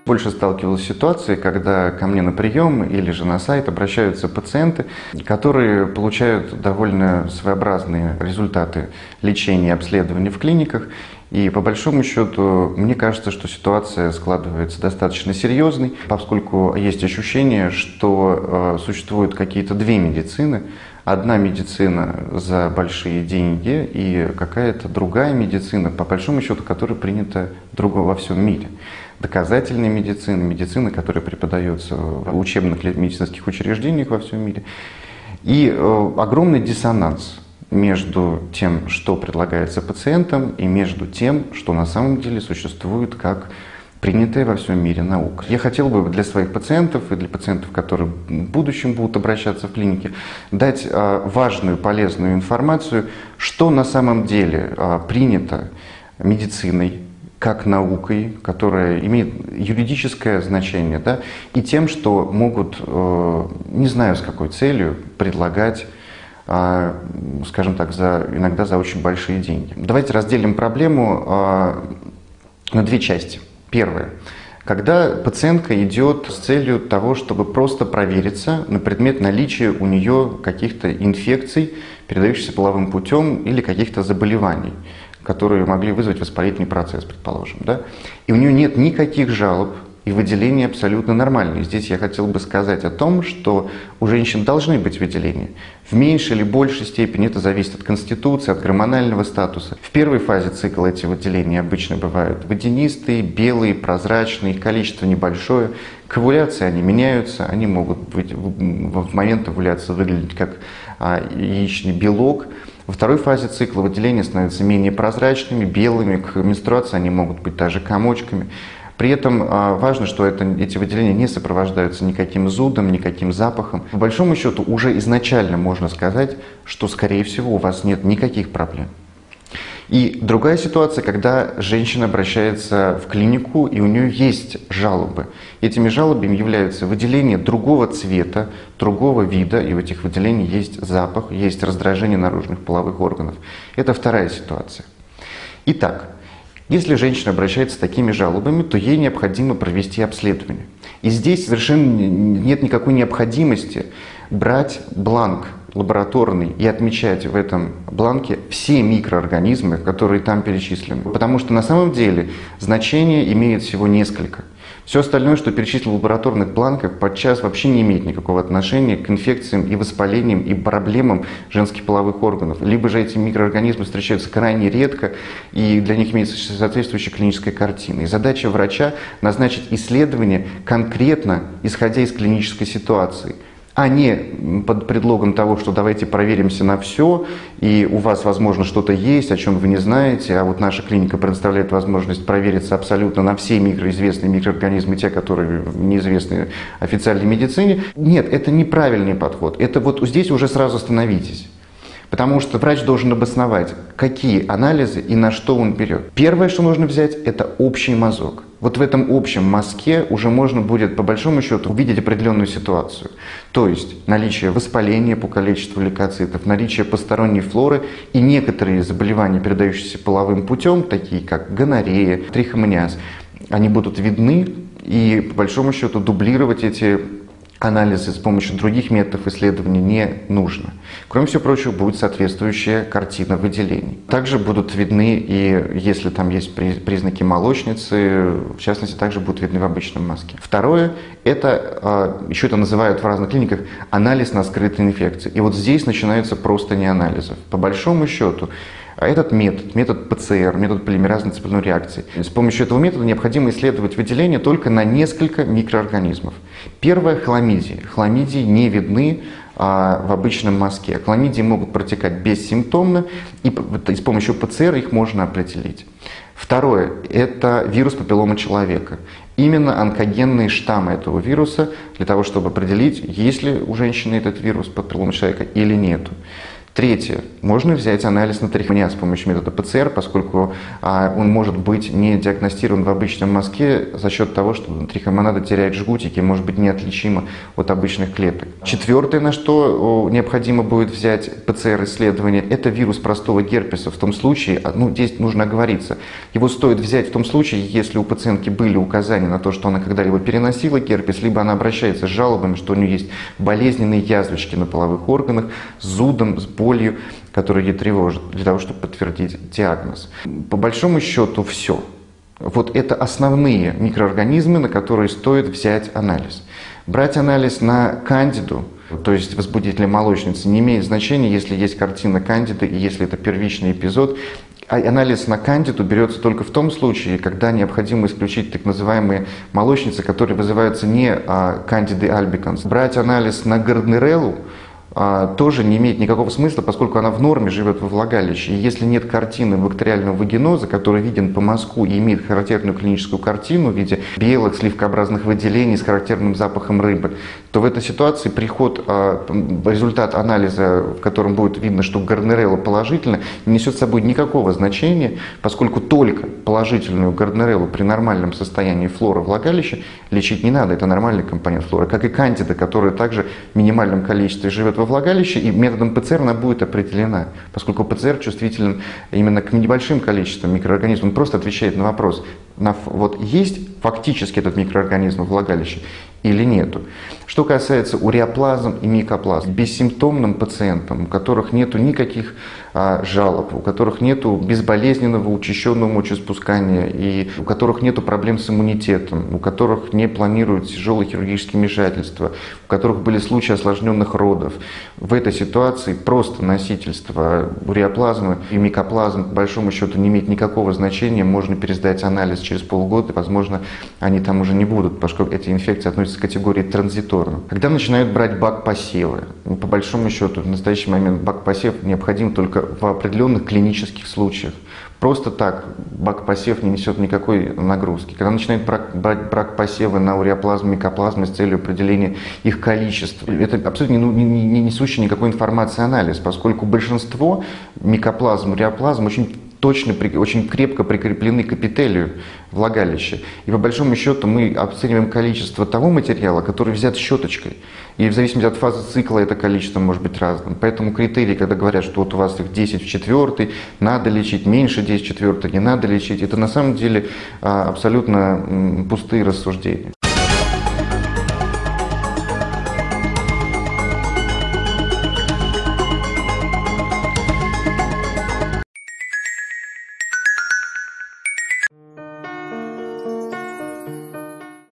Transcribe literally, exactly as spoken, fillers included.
Больше сталкивался с ситуацией, когда ко мне на прием или же на сайт обращаются пациенты, которые получают довольно своеобразные результаты лечения и обследования в клиниках. И по большому счету, мне кажется, что ситуация складывается достаточно серьезной, поскольку есть ощущение, что э, существуют какие-то две медицины. Одна медицина за большие деньги и какая-то другая медицина, по большому счету, которая принята другого во всем мире. Доказательная медицина, медицина, которая преподается в учебных медицинских учреждениях во всем мире. И э, огромный диссонанс между тем, что предлагается пациентам, и между тем, что на самом деле существует как принятая во всем мире наука. Я хотел бы для своих пациентов и для пациентов, которые в будущем будут обращаться в клинике, дать э, важную, полезную информацию, что на самом деле э, принято медициной, как наукой, которая имеет юридическое значение, да, и тем, что могут, э, не знаю с какой целью, предлагать, э, скажем так, за, иногда за очень большие деньги. Давайте разделим проблему э, на две части. Первое. Когда пациентка идет с целью того, чтобы просто провериться на предмет наличия у нее каких-то инфекций, передающихся половым путем, или каких-то заболеваний, которые могли вызвать воспалительный процесс, предположим. Да? И у нее нет никаких жалоб, и выделения абсолютно нормальные. Здесь я хотел бы сказать о том, что у женщин должны быть выделения. В меньшей или большей степени это зависит от конституции, от гормонального статуса. В первой фазе цикла эти выделения обычно бывают водянистые, белые, прозрачные, их количество небольшое. К овуляции они меняются, они могут быть, в момент овуляции выглядеть как яичный белок. Во второй фазе цикла выделения становятся менее прозрачными, белыми, к менструации они могут быть даже комочками. При этом важно, что это, эти выделения не сопровождаются никаким зудом, никаким запахом. По большому счету уже изначально можно сказать, что, скорее всего, у вас нет никаких проблем. И другая ситуация, когда женщина обращается в клинику, и у нее есть жалобы. Этими жалобами являются выделения другого цвета, другого вида, и в этих выделениях есть запах, есть раздражение наружных половых органов. Это вторая ситуация. Итак, если женщина обращается с такими жалобами, то ей необходимо провести обследование. И здесь совершенно нет никакой необходимости брать бланк лабораторный и отмечать в этом бланке все микроорганизмы, которые там перечислены. Потому что на самом деле значение имеет всего несколько. Все остальное, что перечислено в лабораторных бланках, подчас вообще не имеет никакого отношения к инфекциям и воспалениям и проблемам женских половых органов. Либо же эти микроорганизмы встречаются крайне редко, и для них имеется соответствующая клиническая картина. И задача врача назначить исследование конкретно, исходя из клинической ситуации, а не под предлогом того, что давайте проверимся на все, и у вас, возможно, что-то есть, о чем вы не знаете, а вот наша клиника предоставляет возможность провериться абсолютно на все микроизвестные микроорганизмы, те, которые неизвестны официальной медицине. Нет, это неправильный подход. Это вот здесь уже сразу остановитесь. Потому что врач должен обосновать, какие анализы и на что он берет. Первое, что нужно взять, это общий мазок. Вот в этом общем мазке уже можно будет, по большому счету, увидеть определенную ситуацию. То есть наличие воспаления по количеству лейкоцитов, наличие посторонней флоры и некоторые заболевания, передающиеся половым путем, такие как гонорея, трихомониаз, они будут видны, и по большому счету дублировать эти анализы с помощью других методов исследования не нужно. Кроме всего прочего, будет соответствующая картина выделений. Также будут видны, и если там есть признаки молочницы, в частности, также будут видны в обычном мазке. Второе, это, еще это называют в разных клиниках, анализ на скрытые инфекции. И вот здесь начинаются просто не анализов. По большому счету, этот метод, метод ПЦР, метод полимеразной цепной реакции, с помощью этого метода необходимо исследовать выделение только на несколько микроорганизмов. Первое – хламидии. Хламидии не видны а, в обычном мазке. Хламидии могут протекать бессимптомно, и с помощью ПЦР их можно определить. Второе – это вирус папиллома человека. Именно онкогенные штаммы этого вируса для того, чтобы определить, есть ли у женщины этот вирус папиллома человека или нету. Третье. Можно взять анализ на трихомониаз с помощью метода ПЦР, поскольку а, он может быть не диагностирован в обычном мазке за счет того, что трихомонада теряет жгутики, может быть неотличима от обычных клеток. Четвертое, на что необходимо будет взять ПЦР-исследование, это вирус простого герпеса. В том случае, ну здесь нужно оговориться, его стоит взять в том случае, если у пациентки были указания на то, что она когда-либо переносила герпес, либо она обращается с жалобами, что у нее есть болезненные язвочки на половых органах, с зудом, с болью, которые ее тревожат, для того, чтобы подтвердить диагноз. По большому счету все. Вот это основные микроорганизмы, на которые стоит взять анализ. Брать анализ на кандиду, то есть возбудителя молочницы, не имеет значения, если есть картина кандиды и если это первичный эпизод. А анализ на кандиду берется только в том случае, когда необходимо исключить так называемые молочницы, которые вызываются не а, кандидой альбиканс. Брать анализ на гарднереллу тоже не имеет никакого смысла, поскольку она в норме живет во влагалище. И если нет картины бактериального вагиноза, который виден по мазку и имеет характерную клиническую картину в виде белых сливкообразных выделений с характерным запахом рыбы, то в этой ситуации приход, результат анализа, в котором будет видно, что гарднерелла положительна, не несет с собой никакого значения, поскольку только положительную гарднереллу при нормальном состоянии флоры влагалища лечить не надо. Это нормальный компонент флоры, как и кандида, которая также в минимальном количестве живет во влагалище, и методом ПЦР она будет определена, поскольку ПЦР чувствителен именно к небольшим количествам микроорганизмов. Он просто отвечает на вопрос, на, вот есть фактически этот микроорганизм в влагалище или нету. Что касается уреоплазм и микоплазм, бессимптомным пациентам, у которых нету никаких а, жалоб, у которых нету безболезненного учащенного мочеиспускания и у которых нету проблем с иммунитетом, у которых не планируют тяжелые хирургические вмешательства, у которых были случаи осложненных родов, в этой ситуации просто носительство уреоплазмы и микоплазм, по большому счету, не имеет никакого значения. Можно пересдать анализ через полгода, и, возможно, они там уже не будут, поскольку эти инфекции относятся к категории транзиторных. Когда начинают брать бак-посевы, по большому счету, в настоящий момент бак-посев необходим только в определенных клинических случаях. Просто так бак-посев не несет никакой нагрузки. Когда начинают брать бак-посевы на уреоплазму, микоплазмы с целью определения их количества, это абсолютно не, не, не несущий никакой информации анализ, поскольку большинство микоплазм, уреоплазм очень точно, очень крепко прикреплены к эпителию влагалища. И по большому счету мы оцениваем количество того материала, который взят щеточкой. И в зависимости от фазы цикла это количество может быть разным. Поэтому критерии, когда говорят, что вот у вас их десять в четвёртой, надо лечить, меньше десять в четвёртой, не надо лечить, это на самом деле абсолютно пустые рассуждения.